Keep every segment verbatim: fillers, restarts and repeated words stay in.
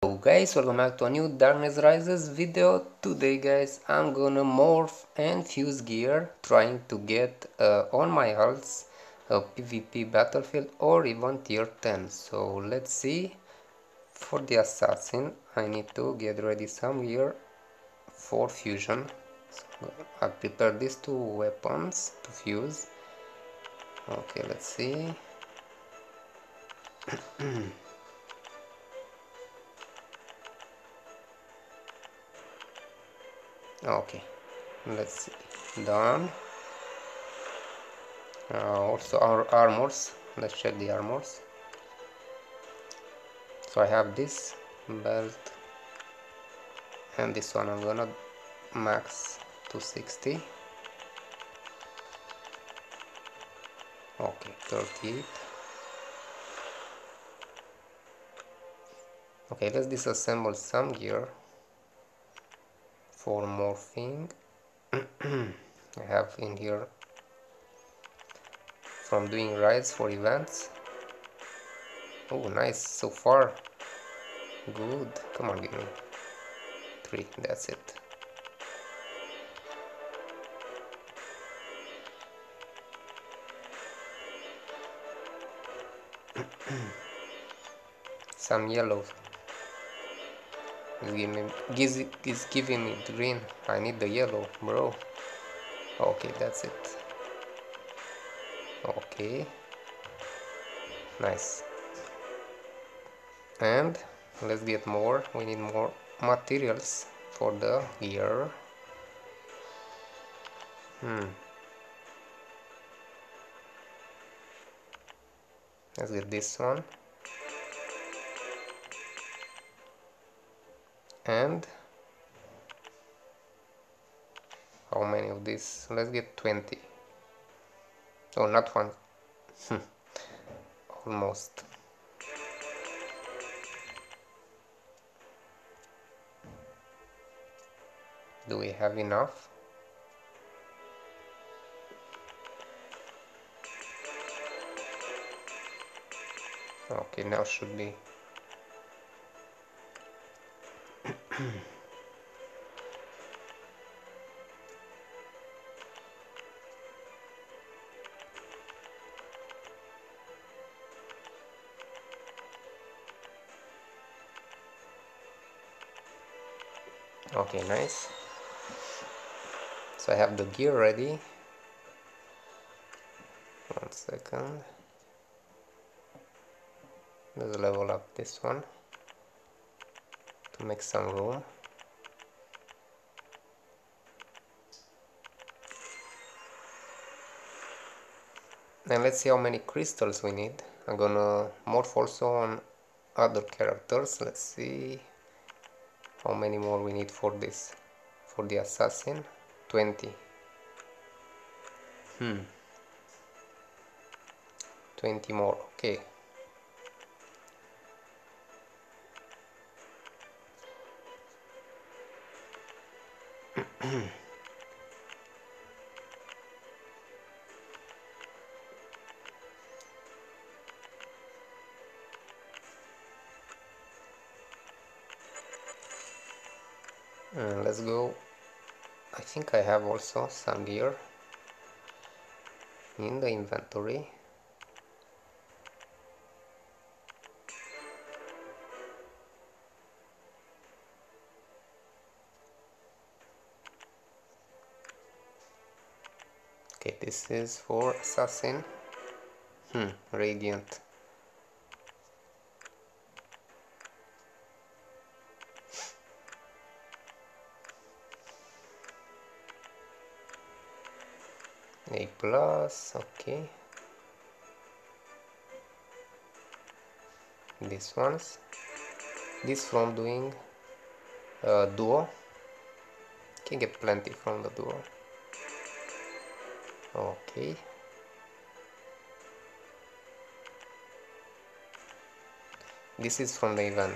Hello guys, welcome back to a new Darkness Rises video. Today guys, I'm gonna morph and fuse gear, trying to get uh, on my hulls a PvP battlefield or even tier ten. So let's see. For the assassin, I need to get ready some gear for fusion. So I prepared these two weapons to fuse. Okay, let's see. Okay, let's see. Done. Uh, also our armors, let's check the armors. So I have this belt and this one. I'm gonna max to sixty. Okay, thirty-eight. Okay, let's disassemble some gear for morphing. I have in here from doing rides for events. Oh, nice so far. Good. Come on, give me three. That's it. Some yellow. It's giving, me, gives, it's giving me green. I need the yellow, bro. Okay, that's it. Okay, nice. And let's get more. We need more materials for the gear. Hmm. Let's get this one. And how many of these? Let's get twenty. Oh, not one. Almost. Do we have enough? Okay, now should be. Okay, nice. So I have the gear ready. One second. Let's level up this one to make some room. And let's see how many crystals we need. I'm gonna morph also on other characters. Let's see how many more we need for this. For the assassin, twenty. Hmm. twenty more. Okay. Uh, let's go. I think I have also some gear in the inventory. Okay, this is for assassin. Hmm, radiant. A plus, okay. These ones. This from doing uh, duo. Can get plenty from the duo. Okay. This is from the event.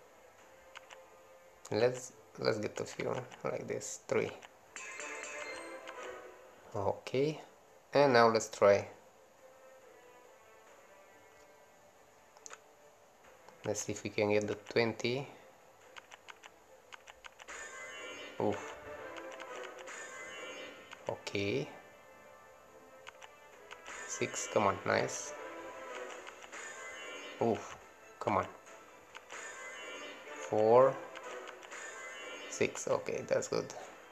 Let's let's get a few like this. Three. Okay, and now let's try. Let's see if we can get the twenty. Oof. Okay. Six, come on, nice. Oof, come on. Four, six, okay, that's good.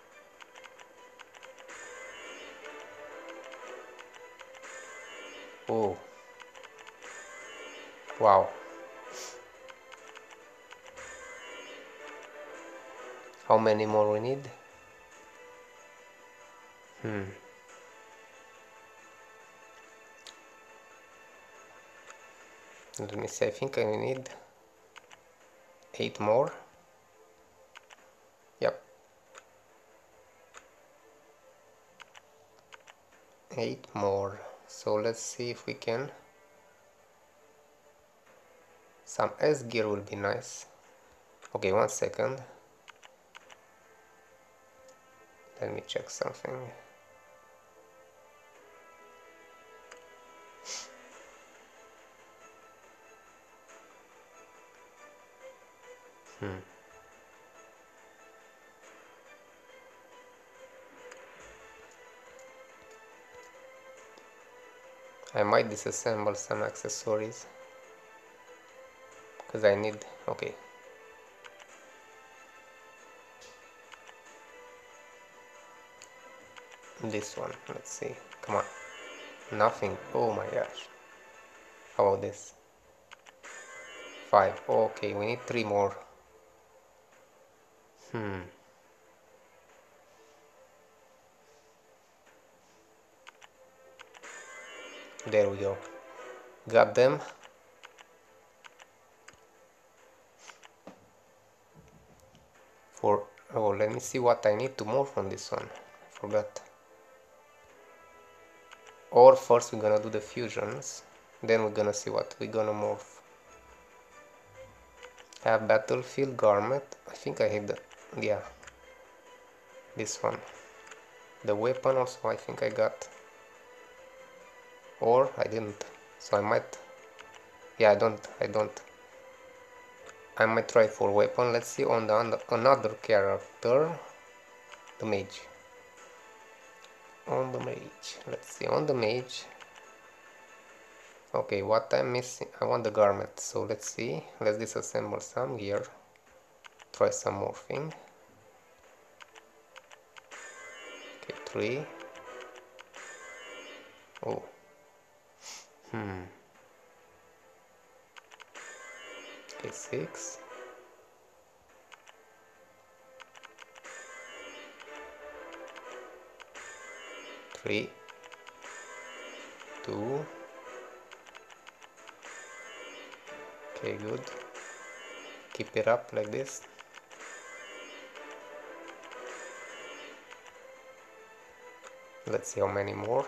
Oh, wow. How many more we need? Hmm. Let me see, I think I need eight more. Yep. Eight more. So let's see if we can. Some S gear will be nice. Okay, one second. Let me check something. Hmm. I might disassemble some accessories because I need. Okay. This one, let's see. Come on. Nothing. Oh my gosh. How about this? Five. Okay, we need three more. Hmm. There we go. Got them. For oh, let me see what I need to morph on this one. I forgot. Or first we're gonna do the fusions, then we're gonna see what we're gonna morph. Have battlefield garment. I think I have the yeah. This one. The weapon also I think I got. Or I didn't. So I might. Yeah, I don't. I don't. I might try for weapon. Let's see on the another character. The mage. On the mage. Let's see on the mage. Okay, what I'm missing? I want the garment. So let's see. Let's disassemble some gear. Try some morphing. Okay, three. Oh. Hmm. Okay, six. Three. Two. Okay, good. Keep it up like this. Let's see how many more.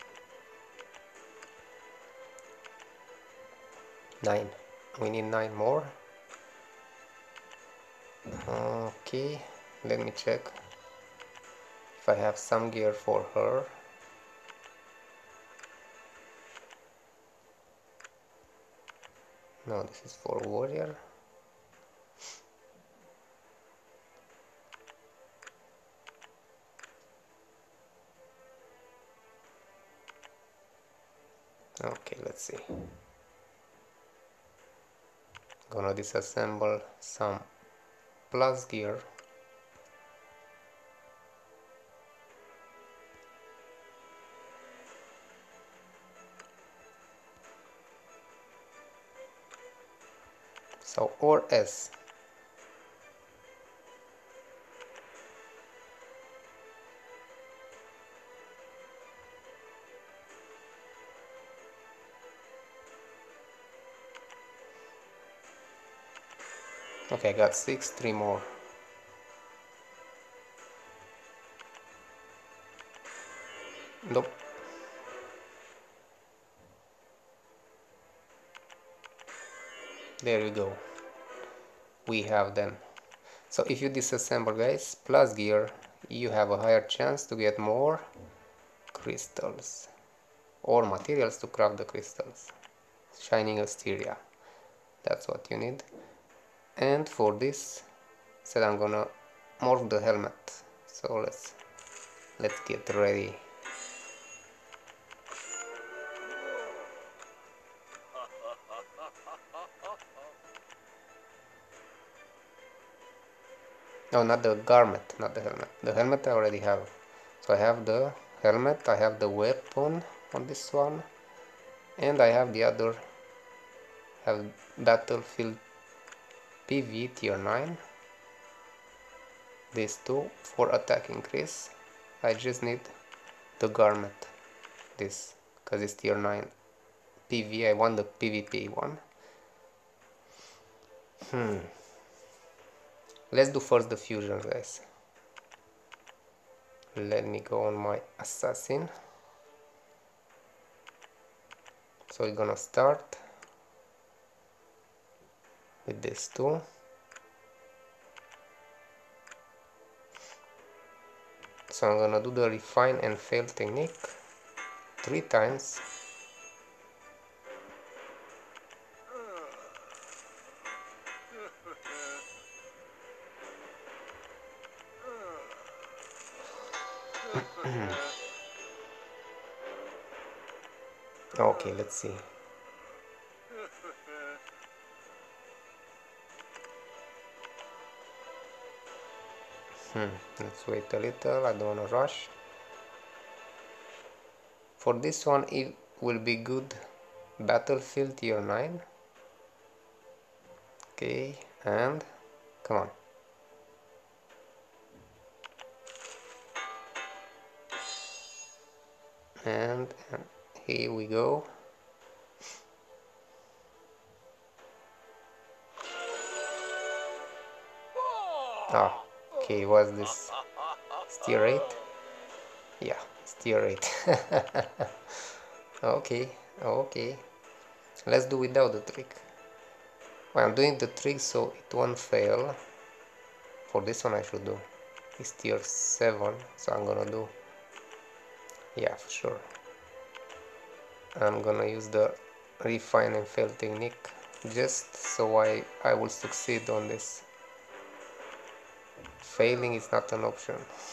Nine. We need nine more. Okay, let me check if I have some gear for her. No, this is for warrior. Okay, let's see. Gonna disassemble some plus gear. So, or S. Okay, I got six, three more. Nope. There we go. We have them. So if you disassemble, guys, plus gear, you have a higher chance to get more crystals or materials to craft the crystals. Shining Asteria, that's what you need. And for this, said I'm gonna morph the helmet. So let's let's get ready. No, not the garment, not the helmet. The helmet I already have. So I have the helmet, I have the weapon on this one, and I have the other, have Battlefield P V tier nine. These two for attack increase. I just need the garment, this, because it's tier nine P V. I want the PvP one. Hmm. Let's do first the fusion, guys. Let me go on my assassin. So we're gonna start with this two. So I'm gonna do the refine and fail technique three times. Okay, let's see. Hmm, let's wait a little, I don't wanna rush. For this one it will be good Battlefield tier nine. Okay, and come on. And, and here we go. Ah, okay, what's this? Steer eight? Yeah, steer eight. Okay, okay. Let's do without the trick. Well, I'm doing the trick so it won't fail. For this one I should do. It's tier seven, so I'm gonna do. Yeah, for sure. I'm gonna use the refine and fail technique just so I, I will succeed on this. Failing is not an option.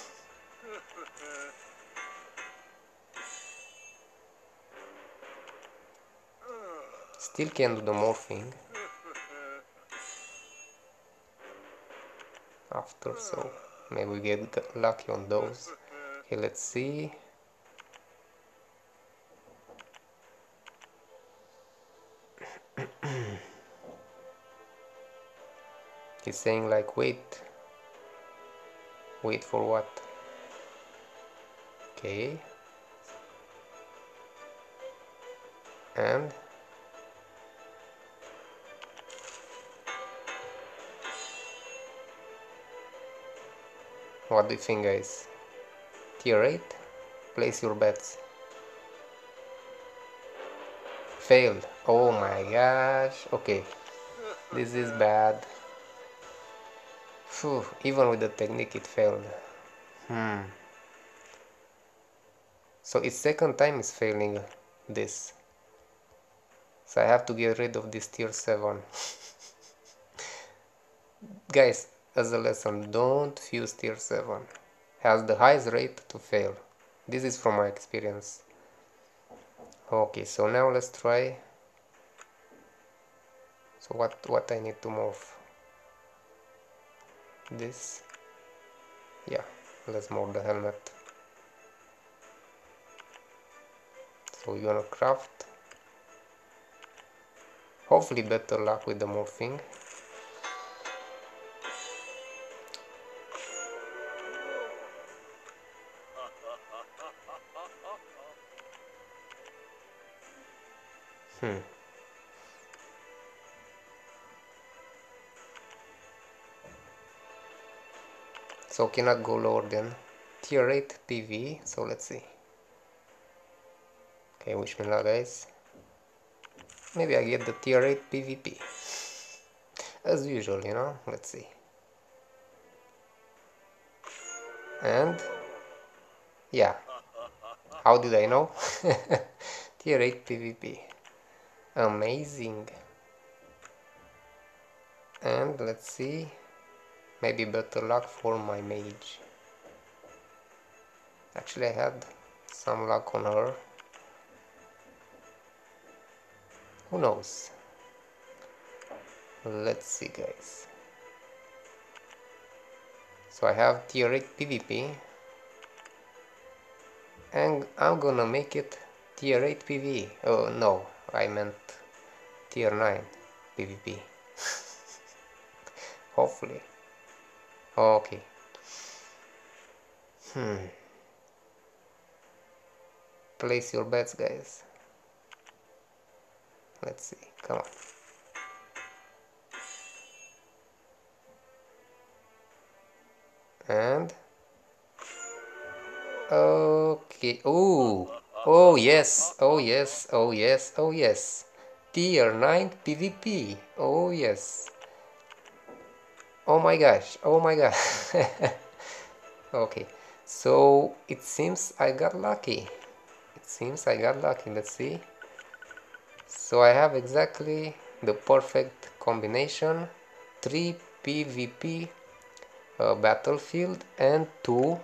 Still can do the morphing after, so maybe we get lucky on those. Okay, let's see. He's saying like wait. Wait for what? Okay. And what do you think, guys? Tier eight? Place your bets. Failed. Oh my gosh. Okay. This is bad. Phew, even with the technique it failed. Hmm. So its second time is failing this. So I have to get rid of this tier seven. Guys, as a lesson, don't fuse tier seven. Has the highest rate to fail. This is from my experience. Okay, so now let's try. So what what I need to morph? This. Yeah, let's morph the helmet. So we're gonna craft. Hopefully better luck with the morphing. Hmm. So cannot go lower than tier eight P V, so let's see. Okay, wish me luck, guys. Maybe I get the tier eight PvP. As usual, you know, let's see. And yeah, How did I know? Tier eight PvP. Amazing. And let's see. Maybe better luck for my mage. Actually, I had some luck on her. Who knows? Let's see, guys. So I have tier eight PvP. And I'm gonna make it tier eight PvE. Oh no, I meant tier nine PvP. Hopefully. Okay. Hmm. Place your bets, guys. Let's see. Come on. And okay. Oh. Oh yes. Oh yes. Oh yes. Oh yes. Tier nine PvP. Oh yes. Oh my gosh. Oh my gosh. Okay. So it seems I got lucky. It seems I got lucky. Let's see. So I have exactly the perfect combination. three PvP uh, battlefield and two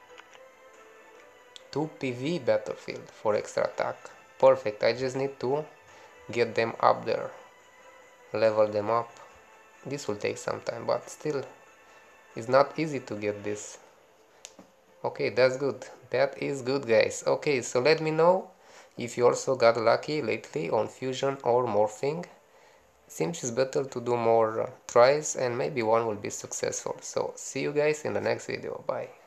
two PV battlefield for extra attack. Perfect. I just need to get them up there, level them up. This will take some time, but still it's not easy to get this. Okay, that's good. That is good, guys. Okay, so let me know if you also got lucky lately on fusion or morphing. Seems it's better to do more uh, tries and maybe one will be successful. So see you guys in the next video. Bye.